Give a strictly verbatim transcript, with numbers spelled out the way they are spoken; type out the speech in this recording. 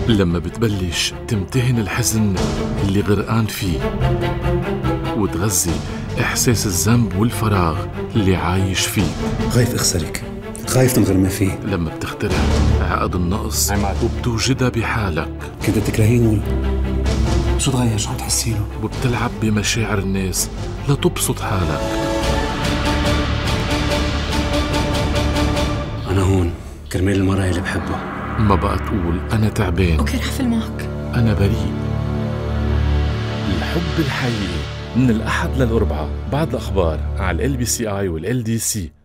لما بتبلش تمتهن الحزن اللي غرقان فيه وتغذي إحساس الذنب والفراغ اللي عايش فيه. خايف أخسرك، خايف تنغر ما فيه. لما بتخترع عقد النقص وبتوجدها بحالك. كنت تكرهينه ولا شو تغير؟ شو عم تحسيله؟ وبتلعب بمشاعر الناس لتبسط حالك. أنا هون كرمال المرأة اللي بحبها. ما بقى تقول أنا تعبان. أوكي رح أقفل معك. أنا بريء. الحب الحقيقي من الأحد للأربعاء بعد الأخبار على ال بي سي آي وال إل دي سي.